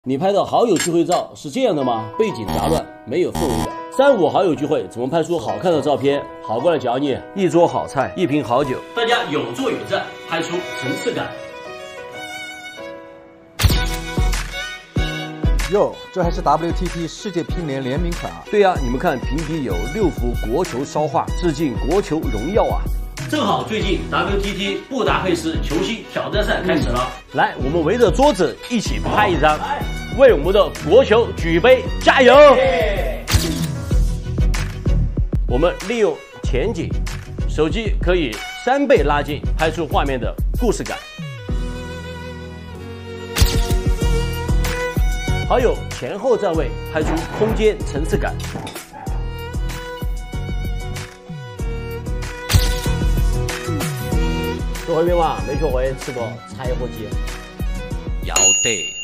你拍的好友聚会照是这样的吗？背景杂乱，没有氛围感。3、5好友聚会怎么拍出好看的照片？好过来教你，一桌好菜，一瓶好酒，大家有坐有站，拍出层次感。 哟，这还是 WTT 世界乒联联名款啊！ 对呀，你们看瓶底有6幅国球烧画，致敬国球荣耀啊！正好最近 WTT 布达佩斯球星挑战赛开始了，来，我们围着桌子一起拍一张，为我们的国球举杯加油！我们利用前景，手机可以3倍拉近，拍出画面的故事感。好友前后站位，拍出空间层次感。学会没嘛？没学会，吃个柴火鸡。 要得。